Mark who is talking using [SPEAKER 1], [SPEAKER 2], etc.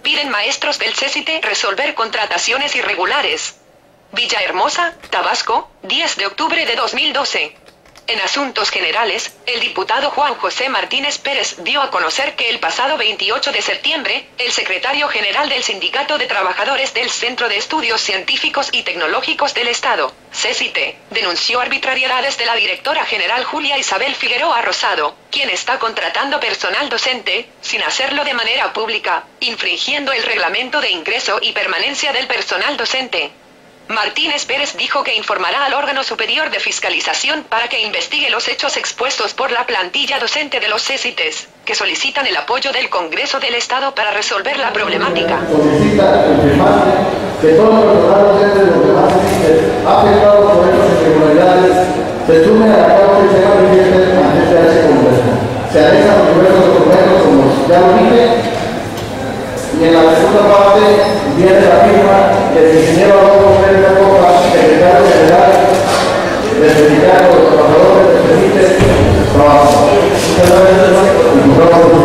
[SPEAKER 1] Piden maestros del CECITE resolver contrataciones irregulares. Villahermosa, Tabasco, 10 de octubre de 2012. En asuntos generales, el diputado Juan José Martínez Pérez dio a conocer que el pasado 28 de septiembre, el secretario general del Sindicato de Trabajadores del Centro de Estudios Científicos y Tecnológicos del Estado, CECITE, denunció arbitrariedades de la directora general Julia Isabel Figueroa Rosado, quien está contratando personal docente, sin hacerlo de manera pública, infringiendo el reglamento de ingreso y permanencia del personal docente. Martínez Pérez dijo que informará al órgano superior de fiscalización para que investigue los hechos expuestos por la plantilla docente de los CECITES, que solicitan el apoyo del Congreso del Estado para resolver la problemática.
[SPEAKER 2] Solicita confirmarse que todo el personal docente de los demás CECITES afectados por estas irregularidades se sume a la causa y se manifieste ante este Congreso. Se anexan los diversos documentos como ya lo dije, y en la segunda parte viene la firma del ingeniero Adolfo Pérez Copa, secretario general del Sindicato de los Trabajadores del CECITE Trabajo. Muchas gracias.